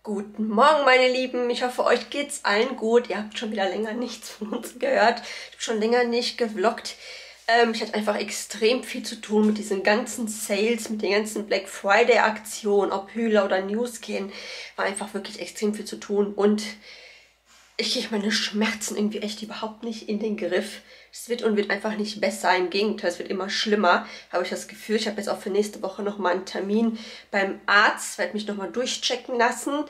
Guten Morgen, meine Lieben. Ich hoffe, euch geht's allen gut. Ihr habt schon wieder länger nichts von uns gehört. Ich habe schon länger nicht gevloggt. Ich hatte einfach extrem viel zu tun mit diesen ganzen Sales, mit den ganzen Black Friday Aktionen, ob Hühler oder Newskin. War einfach wirklich extrem viel zu tun und ich kriege meine Schmerzen irgendwie echt überhaupt nicht in den Griff. Es wird und wird einfach nicht besser. Im Gegenteil, es wird immer schlimmer, habe ich das Gefühl. Ich habe jetzt auch für nächste Woche nochmal einen Termin beim Arzt, werde mich nochmal durchchecken lassen.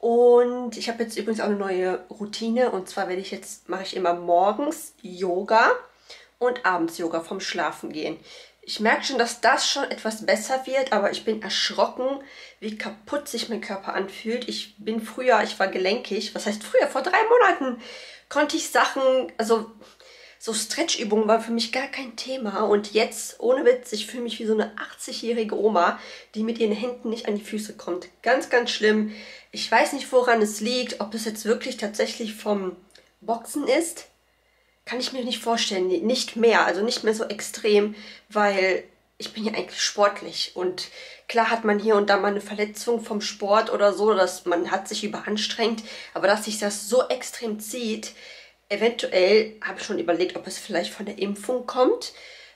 Und ich habe jetzt übrigens auch eine neue Routine. Und zwar mache ich immer morgens Yoga und abends Yoga vom Schlafengehen. Ich merke schon, dass das schon etwas besser wird, aber ich bin erschrocken, wie kaputt sich mein Körper anfühlt. Ich war gelenkig. Was heißt früher? Vor 3 Monaten konnte ich Sachen, also so Stretchübungen waren für mich gar kein Thema. Und jetzt, ohne Witz, ich fühle mich wie so eine 80-jährige Oma, die mit ihren Händen nicht an die Füße kommt. Ganz, ganz schlimm. Ich weiß nicht, woran es liegt, ob es jetzt wirklich tatsächlich vom Boxen ist. Kann ich mir nicht vorstellen, nicht mehr, also nicht mehr so extrem, weil ich bin ja eigentlich sportlich und klar hat man hier und da mal eine Verletzung vom Sport oder so, dass man hat sich überanstrengt, aber dass sich das so extrem zieht, eventuell habe ich schon überlegt, ob es vielleicht von der Impfung kommt,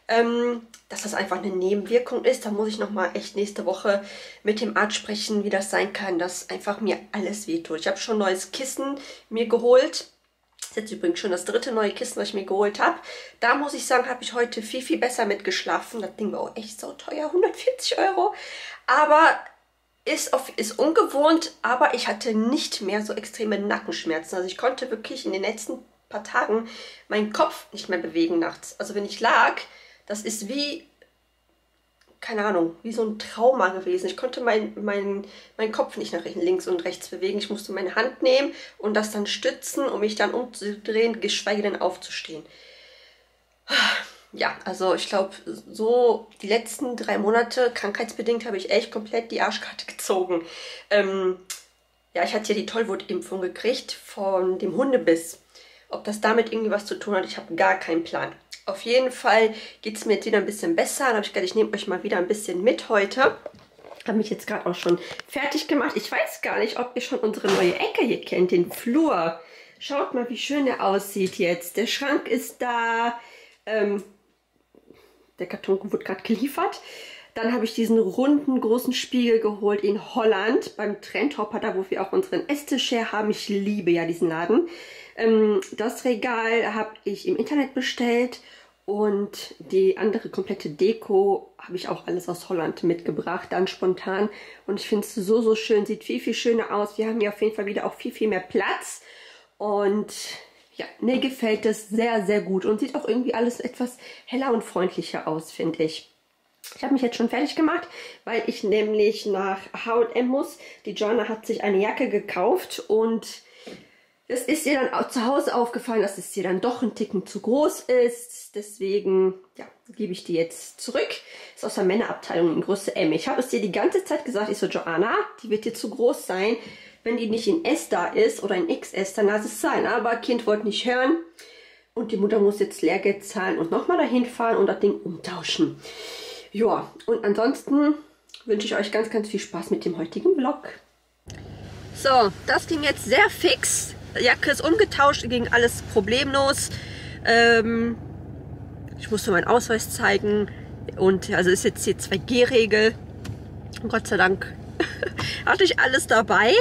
dass das einfach eine Nebenwirkung ist. Da muss ich nochmal echt nächste Woche mit dem Arzt sprechen, wie das sein kann, dass einfach mir alles wehtut. Ich habe schon ein neues Kissen mir geholt. Das ist jetzt übrigens schon das dritte neue Kissen, was ich mir geholt habe. Da muss ich sagen, habe ich heute viel, viel besser mit geschlafen. Das Ding war auch echt so teuer, 140 Euro. Aber ist ungewohnt, aber ich hatte nicht mehr so extreme Nackenschmerzen. Also ich konnte wirklich in den letzten paar Tagen meinen Kopf nicht mehr bewegen nachts. Also wenn ich lag, das ist wie, keine Ahnung, wie so ein Trauma gewesen. Ich konnte meinen Kopf nicht nach links und rechts bewegen. Ich musste meine Hand nehmen und das dann stützen, um mich dann umzudrehen, geschweige denn aufzustehen. Ja, also ich glaube, so die letzten 3 Monate, krankheitsbedingt, habe ich echt komplett die Arschkarte gezogen. Ja, ich hatte ja die Tollwutimpfung gekriegt von dem Hundebiss. Ob das damit irgendwie was zu tun hat, ich habe gar keinen Plan. Auf jeden Fall geht es mir jetzt wieder ein bisschen besser. Dann habe ich gedacht, ich nehme euch mal wieder ein bisschen mit heute. Habe mich jetzt gerade auch schon fertig gemacht. Ich weiß gar nicht, ob ihr schon unsere neue Ecke hier kennt, den Flur. Schaut mal, wie schön der aussieht jetzt. Der Schrank ist da. Der Karton wurde gerade geliefert. Dann habe ich diesen runden, großen Spiegel geholt in Holland beim Trendhopper, da wo wir auch unseren Esstisch her haben. Ich liebe ja diesen Laden. Das Regal habe ich im Internet bestellt und die andere komplette Deko habe ich auch alles aus Holland mitgebracht, dann spontan. Und ich finde es so, so schön, sieht viel, viel schöner aus. Wir haben hier auf jeden Fall wieder auch viel, viel mehr Platz. Und ja, mir gefällt das sehr, sehr gut und sieht auch irgendwie alles etwas heller und freundlicher aus, finde ich. Ich habe mich jetzt schon fertig gemacht, weil ich nämlich nach H&M muss. Die Joanna hat sich eine Jacke gekauft und es ist ihr dann auch zu Hause aufgefallen, dass es ihr dann doch ein Ticken zu groß ist. Deswegen ja, gebe ich die jetzt zurück. Ist aus der Männerabteilung in Größe M. Ich habe es dir die ganze Zeit gesagt, ich so, Joanna, die wird dir zu groß sein. Wenn die nicht in S da ist oder in XS, dann lass es sein. Aber Kind wollte nicht hören und die Mutter muss jetzt Lehrgeld zahlen und nochmal dahin fahren und das Ding umtauschen. Ja, und ansonsten wünsche ich euch ganz, ganz viel Spaß mit dem heutigen Vlog. So, das ging jetzt sehr fix. Die Jacke ist umgetauscht, ging alles problemlos. Ich musste meinen Ausweis zeigen und also ist jetzt hier 2G-Regel. Gott sei Dank hatte ich alles dabei.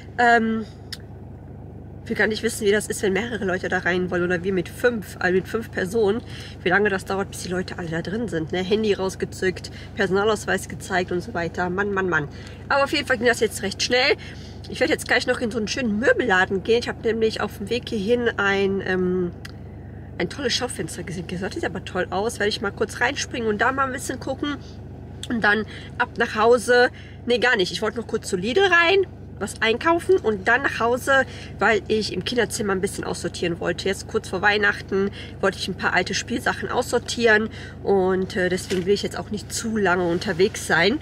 Ich will gar nicht wissen, wie das ist, wenn mehrere Leute da rein wollen oder wir mit 5, also mit 5 Personen. Wie lange das dauert, bis die Leute alle da drin sind. Ne? Handy rausgezückt, Personalausweis gezeigt und so weiter. Mann, Mann, Mann. Aber auf jeden Fall ging das jetzt recht schnell. Ich werde jetzt gleich noch in so einen schönen Möbelladen gehen. Ich habe nämlich auf dem Weg hierhin ein tolles Schaufenster gesehen. Das sieht aber toll aus. Werde ich mal kurz reinspringen und da mal ein bisschen gucken. Und dann ab nach Hause. Ne, gar nicht. Ich wollte noch kurz zu Lidl rein, was einkaufen und dann nach Hause, weil ich im Kinderzimmer ein bisschen aussortieren wollte. Jetzt kurz vor Weihnachten wollte ich ein paar alte Spielsachen aussortieren und deswegen will ich jetzt auch nicht zu lange unterwegs sein.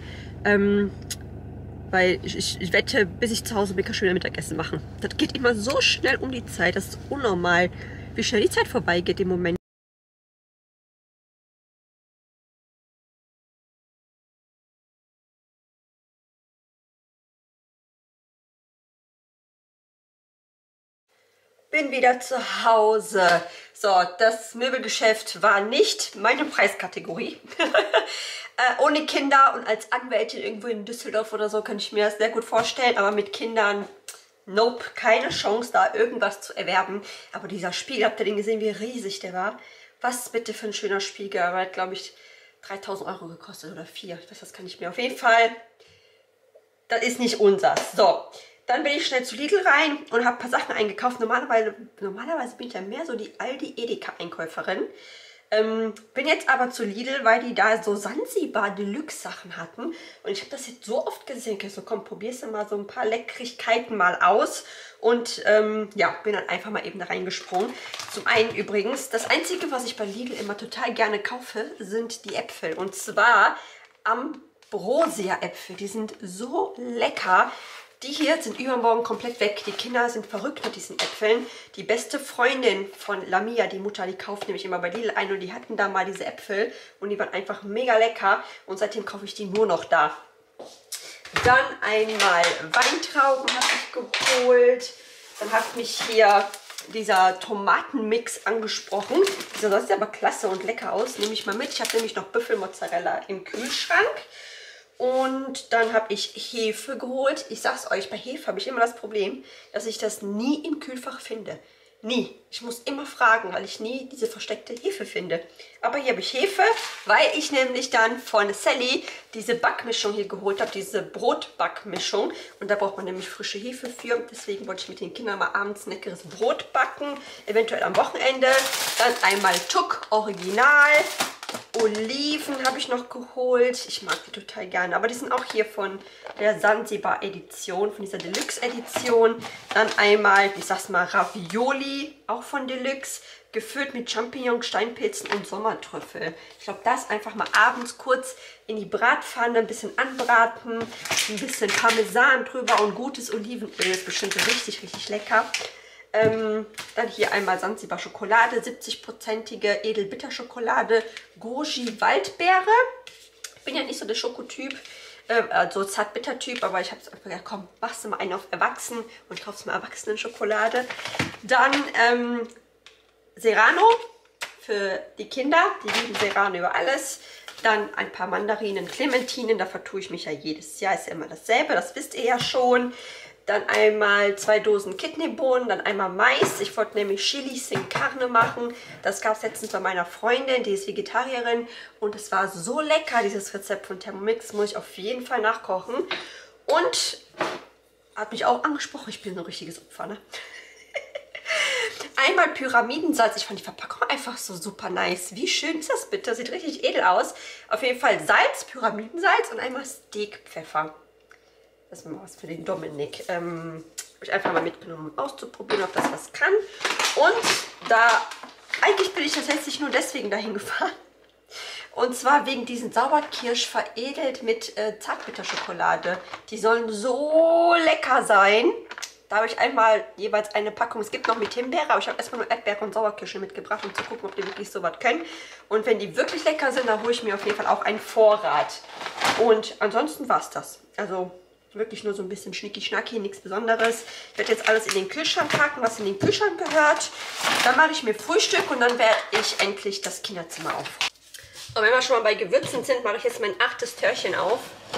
Weil ich wette, bis ich zu Hause bin, kann ich schon wieder Mittagessen machen. Das geht immer so schnell um die Zeit. Das ist unnormal, wie schnell die Zeit vorbeigeht im Moment. bin wieder zu Hause. So, das Möbelgeschäft war nicht meine Preiskategorie. Ohne Kinder und als Anwältin irgendwo in Düsseldorf oder so kann ich mir das sehr gut vorstellen. Aber mit Kindern, nope, keine Chance da irgendwas zu erwerben. Aber dieser Spiegel, habt ihr den gesehen, wie riesig der war? Was bitte für ein schöner Spiegel. Er hat, glaube ich, 3.000 Euro gekostet oder 4. Das kann ich mir auf jeden Fall. Das ist nicht unsers. So. Dann bin ich schnell zu Lidl rein und habe ein paar Sachen eingekauft. Normalerweise bin ich ja mehr so die Aldi-Edeka-Einkäuferin. Bin jetzt aber zu Lidl, weil die da so Sansibar-Deluxe-Sachen hatten. Und ich habe das jetzt so oft gesehen. Ich so, komm, probierst du mal so ein paar Leckrigkeiten mal aus. Und ja, bin dann einfach mal eben da reingesprungen. Zum einen übrigens, das Einzige, was ich bei Lidl immer total gerne kaufe, sind die Äpfel. Und zwar Ambrosia-Äpfel. Die sind so lecker. Die hier sind übermorgen komplett weg. Die Kinder sind verrückt mit diesen Äpfeln. Die beste Freundin von Lamia, die Mutter, die kauft nämlich immer bei Lidl ein. Und die hatten da mal diese Äpfel. Und die waren einfach mega lecker. Und seitdem kaufe ich die nur noch da. Dann einmal Weintrauben habe ich geholt. Dann hat mich hier dieser Tomatenmix angesprochen. Das sieht aber klasse und lecker aus. Nehme ich mal mit. Ich habe nämlich noch Büffelmozzarella im Kühlschrank. Und dann habe ich Hefe geholt. Ich sag's euch, bei Hefe habe ich immer das Problem, dass ich das nie im Kühlfach finde. Nie. Ich muss immer fragen, weil ich nie diese versteckte Hefe finde. Aber hier habe ich Hefe, weil ich nämlich dann von Sally diese Backmischung hier geholt habe, diese Brotbackmischung. Und da braucht man nämlich frische Hefe für. Deswegen wollte ich mit den Kindern mal abends leckeres Brot backen, eventuell am Wochenende. Dann einmal Tuck Original. Oliven habe ich noch geholt. Ich mag die total gerne. Aber die sind auch hier von der Sansibar-Edition, von dieser Deluxe-Edition. Dann einmal, ich sag's mal, Ravioli, auch von Deluxe. Gefüllt mit Champignons, Steinpilzen und Sommertrüffel. Ich glaube, das einfach mal abends kurz in die Bratpfanne, ein bisschen anbraten. Ein bisschen Parmesan drüber und gutes Olivenöl. Ist bestimmt richtig, richtig lecker. Dann hier einmal Sansibar Schokolade, 70%ige Edelbitterschokolade, Goji Waldbeere. Ich bin ja nicht so der Schokotyp, so Zartbitter-Typ, aber ich habe es einfach gesagt, komm, machst du mal einen auf Erwachsenen und kaufst mal Erwachsenen-Schokolade. Dann Serrano für die Kinder, die lieben Serrano über alles. Dann ein paar Mandarinen, Clementinen, da vertue ich mich ja jedes Jahr, ist ja immer dasselbe, das wisst ihr ja schon. Dann einmal 2 Dosen Kidneybohnen, dann einmal Mais. Ich wollte nämlich Chili sin Carne machen. Das gab es letztens bei meiner Freundin, die ist Vegetarierin. Und es war so lecker, dieses Rezept von Thermomix. Muss ich auf jeden Fall nachkochen. Und hat mich auch angesprochen, ich bin so ein richtiges Opfer, ne? Einmal Pyramidensalz. Ich fand die Verpackung einfach so super nice. Wie schön ist das bitte? Sieht richtig edel aus. Auf jeden Fall Salz, Pyramidensalz und einmal Steakpfeffer. Das ist mal was für den Dominik. Habe ich einfach mal mitgenommen, um auszuprobieren, ob das was kann. Und da, eigentlich bin ich tatsächlich nur deswegen dahin gefahren. Und zwar wegen diesen Sauerkirsch veredelt mit Zartbitterschokolade. Die sollen so lecker sein. Da habe ich einmal jeweils eine Packung. Es gibt noch mit Himbeere, aber ich habe erstmal nur Erdbeere und Sauerkirsche mitgebracht, um zu gucken, ob die wirklich so was können. Und wenn die wirklich lecker sind, dann hole ich mir auf jeden Fall auch einen Vorrat. Und ansonsten war es das. Also wirklich nur so ein bisschen schnicki-schnacki, nichts Besonderes. Ich werde jetzt alles in den Kühlschrank packen, was in den Kühlschrank gehört. Dann mache ich mir Frühstück und dann werde ich endlich das Kinderzimmer aufräumen. Und wenn wir schon mal bei Gewürzen sind, mache ich jetzt mein 8. Törchen auf.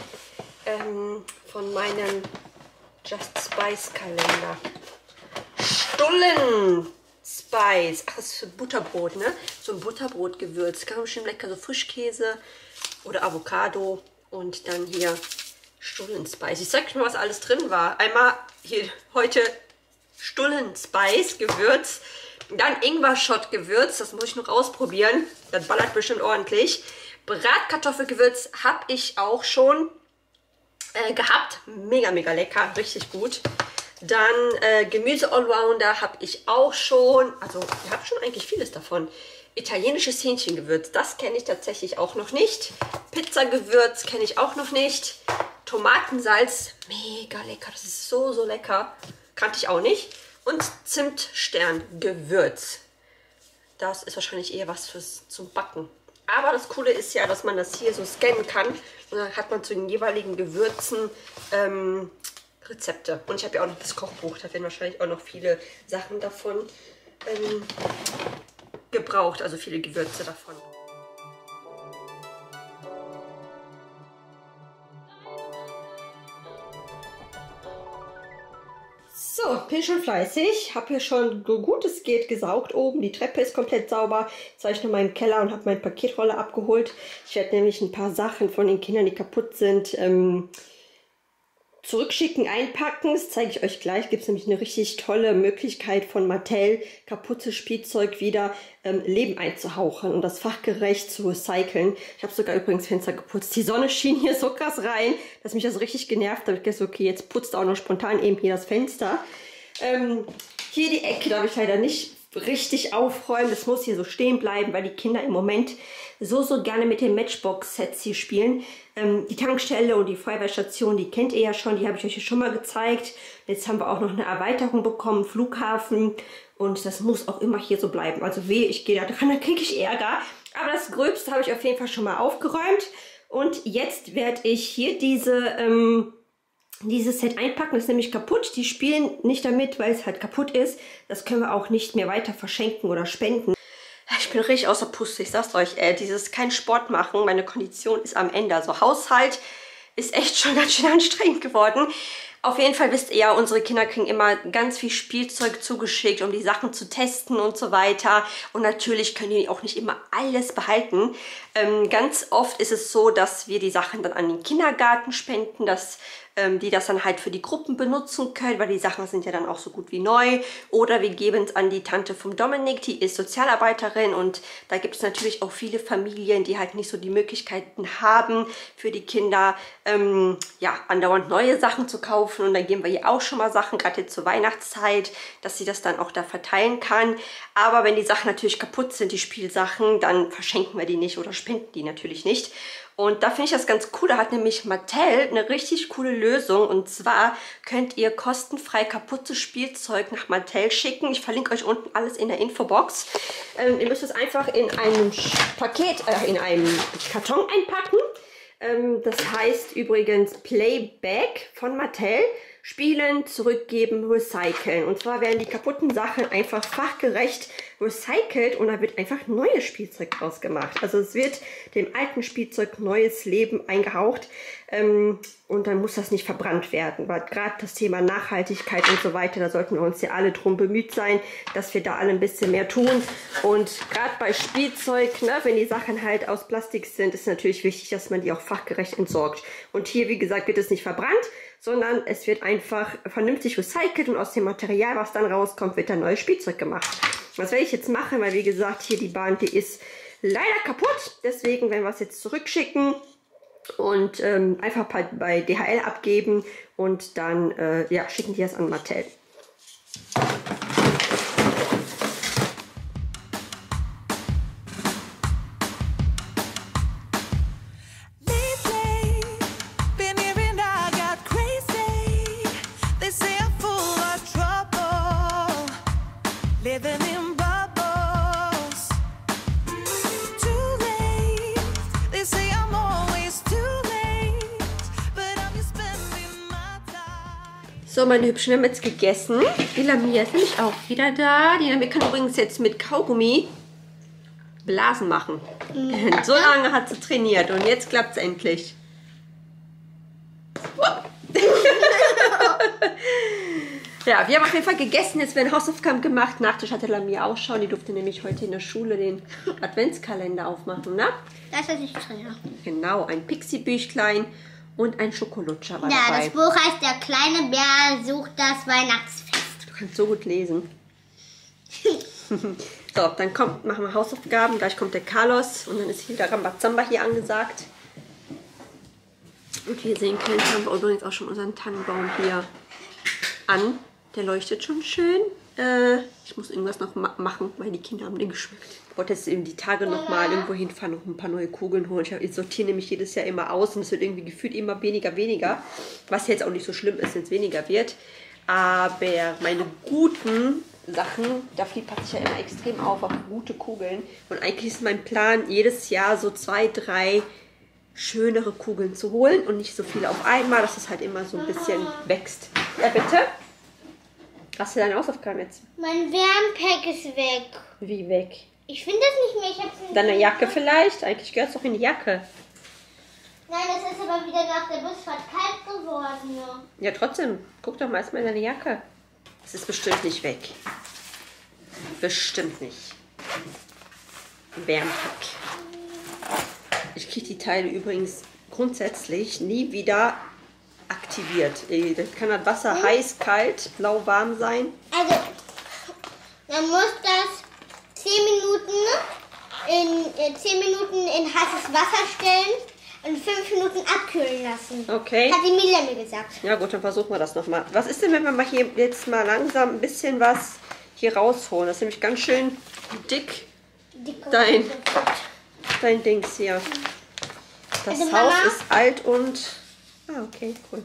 Von meinem Just Spice Kalender. Stullen Spice. Ach, das ist für Butterbrot, ne? So ein Butterbrotgewürz. Kann bestimmt lecker, so Frischkäse oder Avocado. Und dann hier Stullen Spice. Ich sag euch mal, was alles drin war. Einmal hier heute Stullen Spice Gewürz. Dann Ingwer-Shot Gewürz. Das muss ich noch ausprobieren. Das ballert bestimmt ordentlich. Bratkartoffelgewürz habe ich auch schon gehabt. Mega, mega lecker. Richtig gut. Dann Gemüse-Allrounder habe ich auch schon. Also, ihr habt schon eigentlich vieles davon. Italienisches Hähnchengewürz. Das kenne ich tatsächlich auch noch nicht. Pizzagewürz kenne ich auch noch nicht. Tomatensalz. Mega lecker. Das ist so, so lecker. Kannte ich auch nicht. Und Zimtsterngewürz. Das ist wahrscheinlich eher was zum Backen. Aber das Coole ist ja, dass man das hier so scannen kann. Und dann hat man zu den jeweiligen Gewürzen Rezepte. Und ich habe ja auch noch das Kochbuch. Da werden wahrscheinlich auch noch viele Sachen davon gebraucht. Also viele Gewürze davon. So, bin schon fleißig. Habe hier schon so gut es geht gesaugt oben. Die Treppe ist komplett sauber. Jetzt war ich noch mal im Keller und habe meinen Paketroller abgeholt. Ich werde nämlich ein paar Sachen von den Kindern, die kaputt sind, zurückschicken, einpacken. Das zeige ich euch gleich. Gibt es nämlich eine richtig tolle Möglichkeit von Mattel, kaputtes Spielzeug wieder Leben einzuhauchen und das fachgerecht zu recyceln. Ich habe sogar übrigens Fenster geputzt. Die Sonne schien hier so krass rein, dass mich das richtig genervt hat. Ich dachte, okay, jetzt putzt auch noch spontan eben hier das Fenster. Hier die Ecke darf ich leider nicht richtig aufräumen. Das muss hier so stehen bleiben, weil die Kinder im Moment so gerne mit den Matchbox-Sets hier spielen. Die Tankstelle und die Feuerwehrstation, die kennt ihr ja schon, die habe ich euch ja schon mal gezeigt. Jetzt haben wir auch noch eine Erweiterung bekommen, Flughafen. Und das muss auch immer hier so bleiben. Also wehe, ich gehe da dran, dann kriege ich Ärger. Aber das Gröbste habe ich auf jeden Fall schon mal aufgeräumt. Und jetzt werde ich hier dieses Set einpacken. Das ist nämlich kaputt. Die spielen nicht damit, weil es halt kaputt ist. Das können wir auch nicht mehr weiter verschenken oder spenden. Ich bin richtig außer Puste, ich sag's euch, dieses kein Sport machen, meine Kondition ist am Ende. Also Haushalt ist echt schon ganz schön anstrengend geworden. Auf jeden Fall wisst ihr ja, unsere Kinder kriegen immer ganz viel Spielzeug zugeschickt, um die Sachen zu testen und so weiter. Und natürlich können die auch nicht immer alles behalten. Ganz oft ist es so, dass wir die Sachen dann an den Kindergarten spenden, dass die das dann halt für die Gruppen benutzen können, weil die Sachen sind ja dann auch so gut wie neu. Oder wir geben es an die Tante vom Dominik, die ist Sozialarbeiterin und da gibt es natürlich auch viele Familien, die halt nicht so die Möglichkeiten haben, für die Kinder ja, andauernd neue Sachen zu kaufen. Und dann geben wir ihr auch schon mal Sachen, gerade jetzt zur Weihnachtszeit, dass sie das dann auch da verteilen kann. Aber wenn die Sachen natürlich kaputt sind, die Spielsachen, dann verschenken wir die nicht oder spenden die natürlich nicht. Und da finde ich das ganz cool, da hat nämlich Mattel eine richtig coole Lösung. Und zwar könnt ihr kostenfrei kaputtes Spielzeug nach Mattel schicken. Ich verlinke euch unten alles in der Infobox. Ihr müsst es einfach in einem Paket, in einem Karton einpacken. Das heißt übrigens Playback von Mattel. Spielen, zurückgeben, recyceln. Und zwar werden die kaputten Sachen einfach fachgerecht recycelt und da wird einfach neues Spielzeug draus gemacht. Also es wird dem alten Spielzeug neues Leben eingehaucht und dann muss das nicht verbrannt werden. Weil gerade das Thema Nachhaltigkeit und so weiter, da sollten wir uns ja alle drum bemüht sein, dass wir da alle ein bisschen mehr tun. Und gerade bei Spielzeug, ne, wenn die Sachen halt aus Plastik sind, ist natürlich wichtig, dass man die auch fachgerecht entsorgt. Und hier, wie gesagt, wird es nicht verbrannt, sondern es wird einfach vernünftig recycelt und aus dem Material, was dann rauskommt, wird dann neues Spielzeug gemacht. Das werde ich jetzt machen, weil wie gesagt, hier die Bahn, die ist leider kaputt. Deswegen werden wir es jetzt zurückschicken und einfach bei DHL abgeben und dann ja, schicken die das an Mattel. So, meine Hübschen, wir haben jetzt gegessen. Die Lamia ist nämlich auch wieder da. Die Lamia kann übrigens jetzt mit Kaugummi Blasen machen. So lange hat sie trainiert und jetzt klappt es endlich. Ja, wir haben auf jeden Fall gegessen. Jetzt werden Hausaufgaben gemacht. Nachtisch hatte Lamia auch schon. Die durfte nämlich heute in der Schule den Adventskalender aufmachen, ne? Das ist nicht drin. Genau, ein Pixie-Büchlein. Und ein Schokolutscher war dabei. Ja, das Buch heißt Der kleine Bär sucht das Weihnachtsfest. Du kannst so gut lesen. So, dann machen wir Hausaufgaben. Gleich kommt der Carlos und dann ist hier der Rambazamba hier angesagt. Und wie ihr sehen könnt, haben wir übrigens auch schon unseren Tannenbaum hier an. Der leuchtet schon schön. Ich muss irgendwas noch machen, weil die Kinder haben den geschmückt. Ich wollte jetzt eben die Tage noch mal irgendwo hinfahren, noch ein paar neue Kugeln holen. Ich sortiere nämlich jedes Jahr immer aus und es wird irgendwie gefühlt immer weniger. Was jetzt auch nicht so schlimm ist, wenn es weniger wird. Aber meine guten Sachen, da passe ich ja immer extrem auf gute Kugeln. Und eigentlich ist mein Plan, jedes Jahr so 2, 3 schönere Kugeln zu holen und nicht so viel auf einmal, dass es halt immer so ein bisschen wächst. Ja, bitte? Hast du deine Hausaufgaben jetzt? Mein Wärmpack ist weg. Wie weg? Ich finde das nicht mehr. Ich hab's in Deine Jacke vielleicht? Eigentlich gehört es doch in die Jacke. Nein, das ist aber wieder nach der Busfahrt kalt geworden. Ja, trotzdem. Guck doch mal erstmal in deine Jacke. Es ist bestimmt nicht weg. Bestimmt nicht. Wärmpack. Ich kriege die Teile übrigens grundsätzlich nie wieder aktiviert. Das kann das Wasser heiß, kalt, lauwarm sein. Also, man muss das 10 Minuten in heißes Wasser stellen und 5 Minuten abkühlen lassen. Okay. Hat die Mila mir gesagt. Ja gut, dann versuchen wir das nochmal. Was ist denn, wenn wir mal hier jetzt mal langsam ein bisschen was hier rausholen? Das ist nämlich ganz schön dick, dein Dings hier. Das Also, Haus Mama? ist alt und... Ah, okay, cool.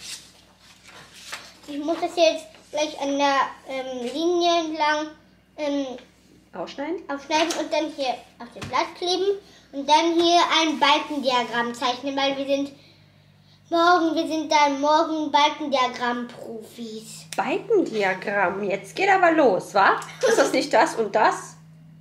Ich muss das jetzt gleich an der Linie entlang Ausschneiden? aufschneiden und dann hier auf das Blatt kleben und dann hier ein Balkendiagramm zeichnen, weil wir sind dann morgen Balkendiagramm-Profis. Balkendiagramm. Jetzt geht aber los, wa? Ist das nicht das und das?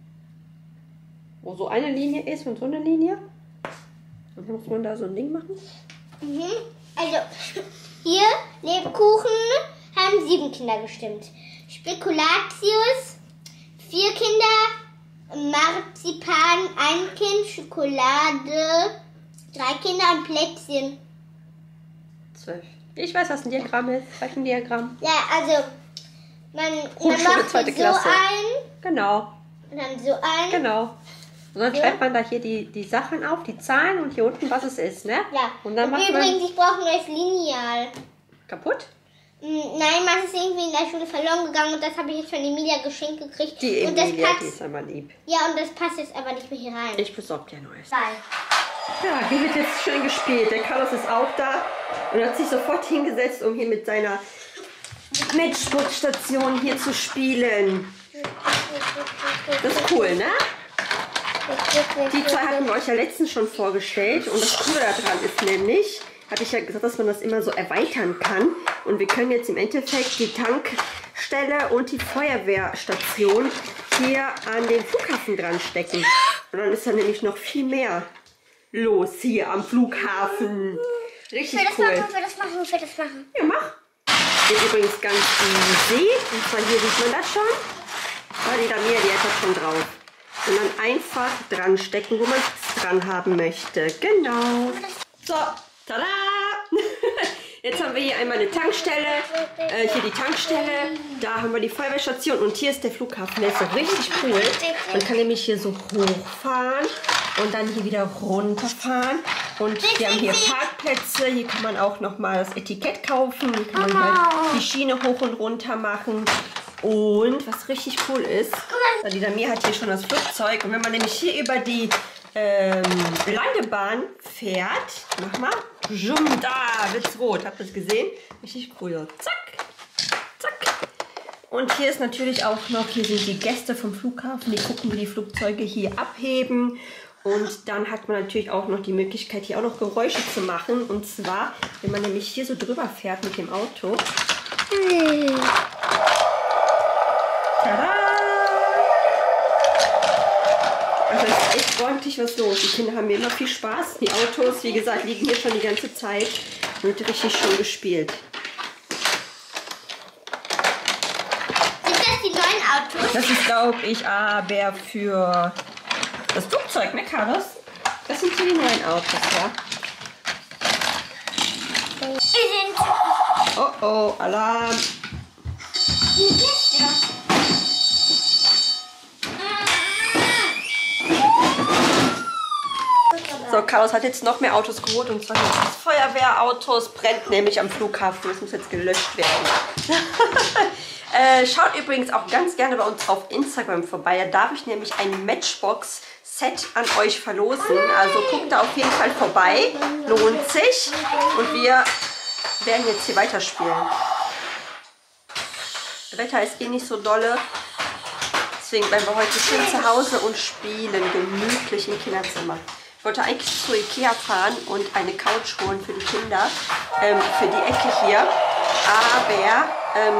Wo so eine Linie ist und so eine Linie? Und dann muss man da so ein Ding machen? Mhm. Also, hier, Lebkuchen, haben 7 Kinder gestimmt. Spekulatius, 4 Kinder, Marzipan, 1 Kind, Schokolade, 3 Kinder und Plätzchen. 12. Ich weiß, was ein Diagramm ist. Balkendiagramm. Ja, also, man Grundschule, macht zweite hier so Klasse. ein Genau, und dann so ein. genau. Und dann schreibt man da hier die Sachen auf, die Zahlen und hier unten, was es ist, ne? Ja, Und dann macht übrigens, man... ich brauche ein neues Lineal. Kaputt? Nein, man ist irgendwie in der Schule verloren gegangen und das habe ich jetzt von Emilia geschenkt gekriegt. Die und das Emilia, passt, die ist einmal lieb. ja, und das passt jetzt aber nicht mehr hier rein. Ich besorge dir Neues. Nein. Ja, hier wird jetzt schön gespielt. Der Carlos ist auch da und hat sich sofort hingesetzt, um hier mit seiner Matchbox-Station hier zu spielen. Das ist cool, ne? Die zwei hatten wir euch ja letztens schon vorgestellt und das Coole daran ist nämlich, hatte ich ja gesagt, dass man das immer so erweitern kann und wir können jetzt im Endeffekt die Tankstelle und die Feuerwehrstation hier an den Flughafen dran stecken. Und dann ist da nämlich noch viel mehr los hier am Flughafen. Richtig Ich cool. will das machen. Ja, mach. Geht übrigens ganz easy. Und zwar hier sieht man das schon. Ja, die Damia, die hat das schon drauf. Und dann einfach dran stecken, wo man es dran haben möchte. Genau. So, tada! Jetzt haben wir hier einmal eine Tankstelle. Hier die Tankstelle. Da haben wir die Feuerwehrstation. Und hier ist der Flughafen. Der ist doch richtig cool. Man kann nämlich hier so hochfahren und dann hier wieder runterfahren. Und wir haben hier Parkplätze. Hier kann man auch nochmal das Etikett kaufen. Hier kann man halt die Schiene hoch und runter machen. Und was richtig cool ist, die Damir hat hier schon das Flugzeug. Und wenn man nämlich hier über die Landebahn fährt, mach mal, zoom, da wird's rot. Habt ihr das gesehen? Richtig cool. Zack, zack. Und hier ist natürlich auch noch, hier sind die Gäste vom Flughafen, die gucken, wie die Flugzeuge hier abheben. Und dann hat man natürlich auch noch die Möglichkeit, hier auch noch Geräusche zu machen. Und zwar, wenn man nämlich hier so drüber fährt mit dem Auto. Tada! Also es ist echt ordentlich was los. Die Kinder haben hier immer viel Spaß. Die Autos, wie gesagt, liegen hier schon die ganze Zeit und wird richtig schön gespielt. Sind das die neuen Autos? Das ist, glaube ich, aber für das Flugzeug, ne, Carlos? Das sind hier die neuen Autos, ja. Wir sind... Oh, oh, Alarm. So, Carlos hat jetzt noch mehr Autos geholt und zwar das Feuerwehrauto. Es brennt nämlich am Flughafen. Das muss jetzt gelöscht werden. Schaut übrigens auch ganz gerne bei uns auf Instagram vorbei. Da darf ich nämlich ein Matchbox-Set an euch verlosen. Also guckt da auf jeden Fall vorbei. Lohnt sich. Und wir werden jetzt hier weiterspielen. Das Wetter ist eh nicht so dolle. Deswegen bleiben wir heute schön zu Hause und spielen gemütlich im Kinderzimmer. Ich wollte eigentlich zu Ikea fahren und eine Couch holen für die Kinder, für die Ecke hier. Aber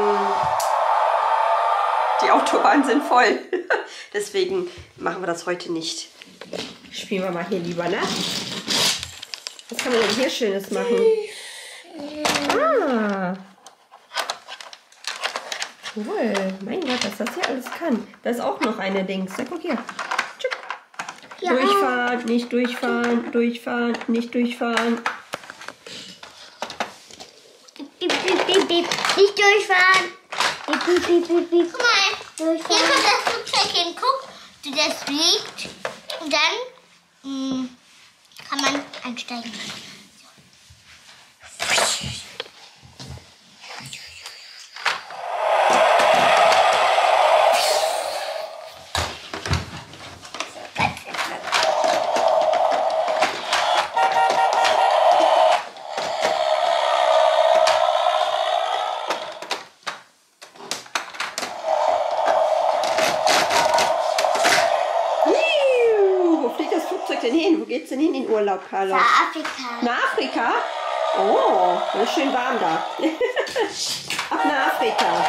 die Autobahnen sind voll. Deswegen machen wir das heute nicht. Spielen wir mal hier lieber, ne? Was kann man denn hier Schönes machen? Ah. Cool. Mein Gott, dass das hier alles kann. Da ist auch noch eine Dings. Na, guck hier. Ja. Durchfahren, nicht durchfahren, durchfahren, nicht durchfahren. Nicht durchfahren. Guck mal, hier kommt das Flugzeug hin. Guck, das fliegt und dann kann man einsteigen. Wo geht's denn hin in Urlaub, Carlos? Nach Afrika. Nach Afrika? Oh, das ist schön warm da. Ab nach Afrika.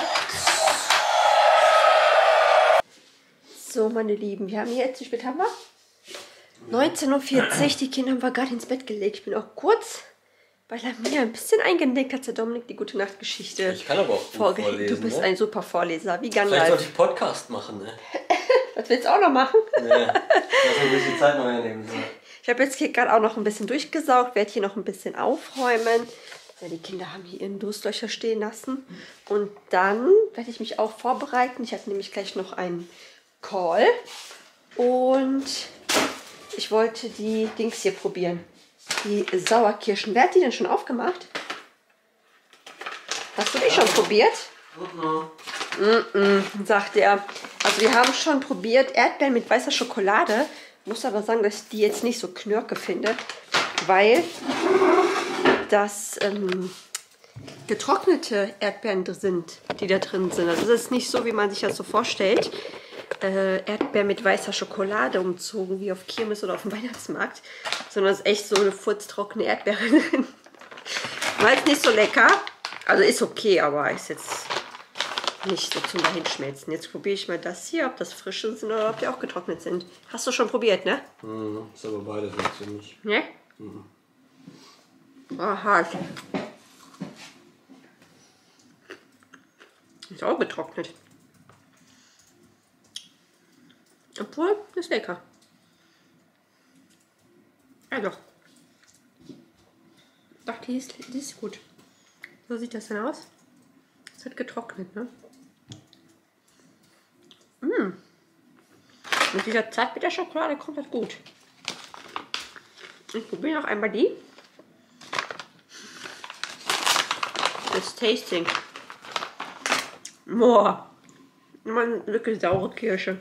So, meine Lieben, wir haben jetzt, wie spät haben wir? 19:40 Uhr, die Kinder haben wir gerade ins Bett gelegt. Ich bin auch kurz, weil er mir ein bisschen eingenickt hat, der Dominik, die Gute-Nacht-Geschichte. Ich kann aber auch gut vorlesen. Du bist ne? ein super Vorleser, wie Gandalf. Vielleicht sollte ich Podcast machen, ne? Das willst du auch noch machen? Nee, lass ein bisschen Zeit noch hernehmen. So. Ich habe jetzt hier gerade auch noch ein bisschen durchgesaugt, werde hier noch ein bisschen aufräumen. Ja, die Kinder haben hier ihren Durstlöcher stehen lassen. Und dann werde ich mich auch vorbereiten. Ich habe nämlich gleich noch einen Call. Und ich wollte die Dings hier probieren. Die Sauerkirschen. Wer hat die denn schon aufgemacht? Hast du die schon probiert? Sagt er. Also wir haben schon probiert Erdbeeren mit weißer Schokolade. Muss aber sagen, dass ich die jetzt nicht so knörke finde, weil das getrocknete Erdbeeren sind, die da drin sind. Also das ist nicht so, wie man sich das so vorstellt. Erdbeeren mit weißer Schokolade umzogen, wie auf Kirmes oder auf dem Weihnachtsmarkt. Sondern es ist echt so eine furztrockene Erdbeere drin. War jetzt nicht so lecker. Also ist okay, aber ist jetzt nicht so zum Dahinschmelzen. Jetzt probiere ich mal das hier, ob das frische sind oder ob die auch getrocknet sind. Hast du schon probiert, ne? Ist aber beides nicht ziemlich. Ne? Aha. Ist auch getrocknet. Obwohl, ist lecker. Ja doch. Doch, die ist gut. So sieht das denn aus. Es hat getrocknet, ne? Mit dieser Zartbitterschokolade kommt das gut. Ich probiere noch einmal die. Das Tasting. Boah. Immer eine Lücke saure Kirsche.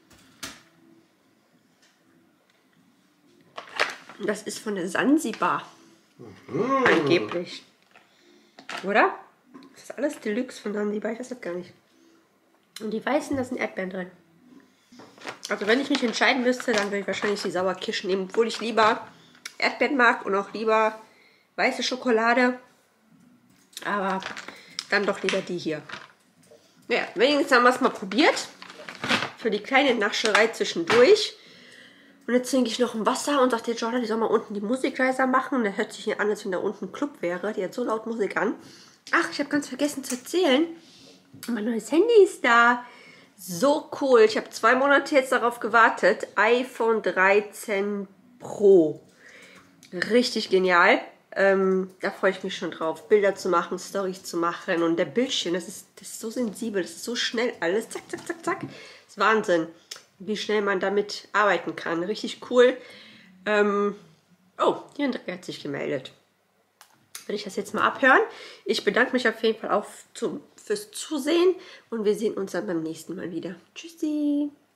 Das ist von der Sansibar. Angeblich. Oder? Das ist alles Deluxe von Sansibar. Ich weiß das gar nicht. Und die weißen, da sind Erdbeeren drin. Also wenn ich mich entscheiden müsste, dann würde ich wahrscheinlich die Sauerkirschen nehmen. Obwohl ich lieber Erdbeeren mag und auch lieber weiße Schokolade. Aber dann doch lieber die hier. Ja, wenigstens haben wir es mal probiert. Für die kleine Nascherei zwischendurch. Und jetzt trinke ich noch ein Wasser und sagt der Jordan, ich soll mal unten die Musik leiser machen. Und das hört sich hier an, als wenn da unten ein Club wäre. Die hat so laut Musik an. Ach, ich habe ganz vergessen zu erzählen. Mein neues Handy ist da. So cool. Ich habe 2 Monate jetzt darauf gewartet. iPhone 13 Pro. Richtig genial. Da freue ich mich schon drauf. Bilder zu machen, Storys zu machen. Und der Bildschirm, das ist so sensibel. Das ist so schnell alles. Zack, zack, zack, zack. Das ist Wahnsinn, wie schnell man damit arbeiten kann. Richtig cool. Oh, die Andrea hat sich gemeldet. Will ich das jetzt mal abhören. Ich bedanke mich auf jeden Fall auch fürs Zusehen und wir sehen uns dann beim nächsten Mal wieder. Tschüssi!